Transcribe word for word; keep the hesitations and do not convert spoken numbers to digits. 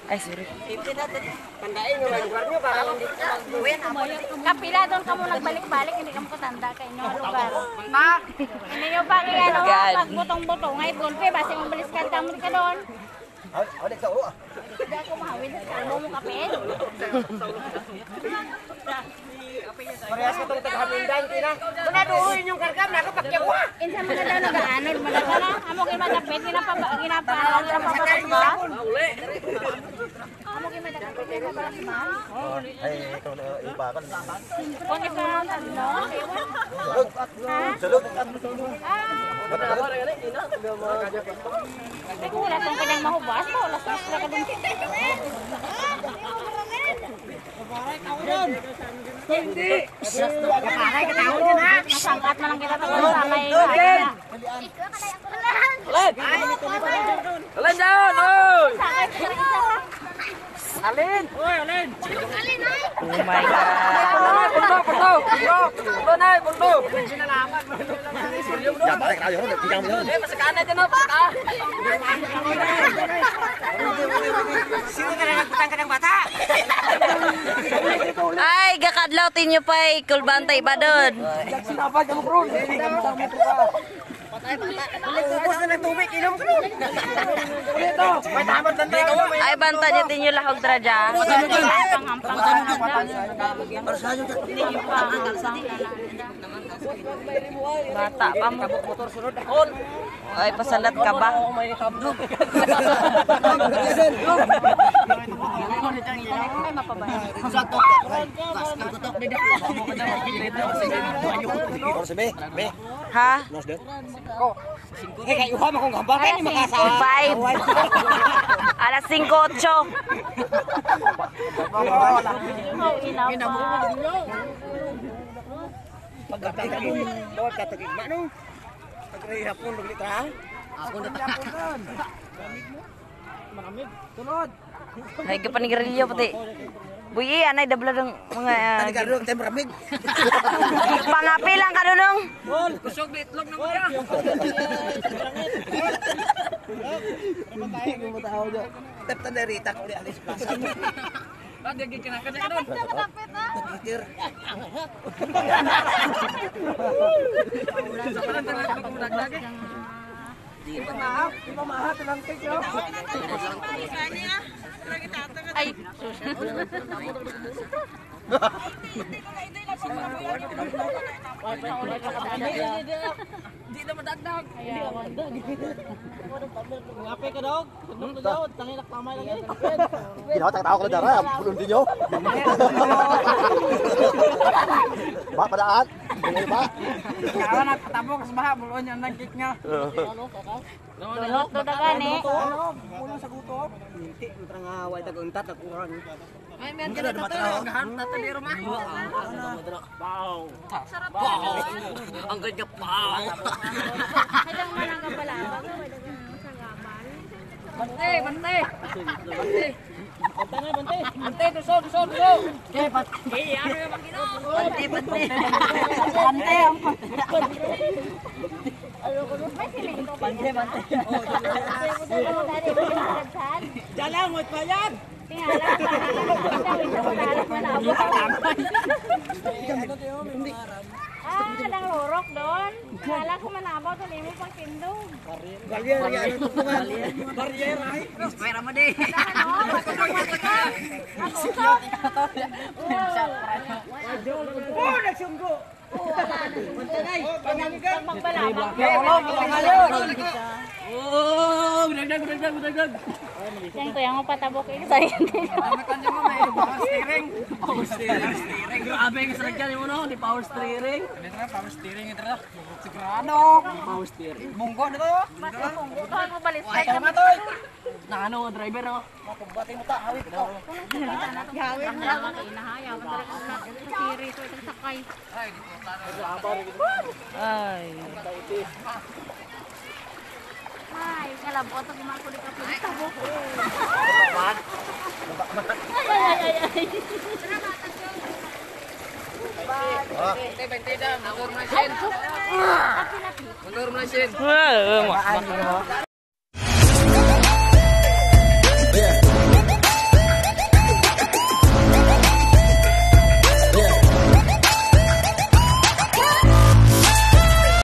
Ay, sorry. Tandain yung lugarnya para Kapila doon ka mo nagbalik-balik, hindi ka mo katanda kayo ng lugar. Ha? Hindi nyo pa kaya ano, pagbutong-butong, ay gulpe, basi mong baliskan ka mo ka doon. Awak sa ulo. Hindi ako mahawin sa kalbo mo kapit. Parehas ka itong taghamindang, Tina. Muna doon yung kargam na kapag yawa. Insa mo na daw nag-aanod, malaga na. Amo kayo magkapit, ginapa-ginapa, ginapa-papas ba? Amo kayo magkapit, ginapa-papas ba? Ay, ikaw na iba ka. Kung ito ang ano? Sulog. Ay, kung wala itong kanyang mahubas mo, wala sa isla ka dun. Hindi! Kapakay ka tao din ha! Nasangkat na lang kita sa salay. Alan! Alan dyan! Oy! Alin? Oy, Alan! Alin ay? Oh my God! Punto, punto! Punto na, punto! Ya, balik tayo. Tingnan mo yun. Eh, masakana dyan o, pasaka! Sino ka na nagputang ka ng bata? Ay, gakadlaw tinyo pa eh. Kulbantay ba doon? Sinapag ka mo, bro. Ubus na ng tubig, inom ka nun. Ito, may tamad lang tayo. Ay, banta nyo tinyo lahog traja. Hampang-hampang ka Bata pa mo. Ay, pasalat ka ba? Ay, mapabaya. Ha? Eh, kayo ha, makong gambal kayo ni makasa. Five. Alas cinco ocho. Oh, inaw pa. Pagkatay ka mo, lord, katagigma no. Pagkahihap mo, luglitra ha. Ako na tapon. Maramig, tunod. Ay, kapanigarilyo pati. Buyi, anay dabla ng mga... Tani ka rin, tayo maramig. Pangapi lang ka doon. Kusog na itlog na mo ya. Hindi mo tao dyan. Tep na rita ko ulit alis plaza. Lagi kinaka ka doon. Pagkikir. Di pa mahap, di pa mahap, ilang take yun. Ay, Di na madagdag. Ngape ka dog? Tugnog na daw, tangin naktamay lang yan. Ginawa tao ko na dara, pulong din nyo. Ba, padaan. Hindi ba? Kawan at patabo kasi baha bulon yung nag-kick nga. dulot to dagan eh. Pulang sa guto. Hindi, matrang away taguntat, nakuran. Ay, meron ka na ito. Nagahan na ito ni Roma. Wow. Sarap ba? Ang ganda pa. Kadang manang pala. Bante, bante. Bante. Bantay na, bantay. Bante, tusok, tusok, tusok. Okay, pat. Eh, ano yung magino? Bante, bante. Bante ang Bantay, bantay. Dala, mo pa yan. Tingala pa. Isa ko talas na nabot. Ah, nang lurok doon. Kala ko manabot sa limo pang tindong. Barrier, yan. Barrier, ay. Pera mo di. Ano? Nakusok. Oh, nagsunggo. Pagbalabang. Oh, budagdag, budagdag, budagdag. Yang to yang patabok ini saya. Tama ka niyo mo, may power steering. Power steering. Grabe yung saragyan mo no, di power steering. Ito na, power steering ito na. Sigurado. Power steering. Munggo dito. Basta munggo to mo balis Ay, ka. tama to. Na ano, driver no. Makumbating mo ta, hawit ko. Gawin na lang inahaya man dali ko na siri to itong sakay. Ay, dito tayo. Ay. Ay, kalabot to gimana ko di ka tabok. Ay ay ay ay. Bente, bente dah. Motor mesin. Motor mesin. Maan mo.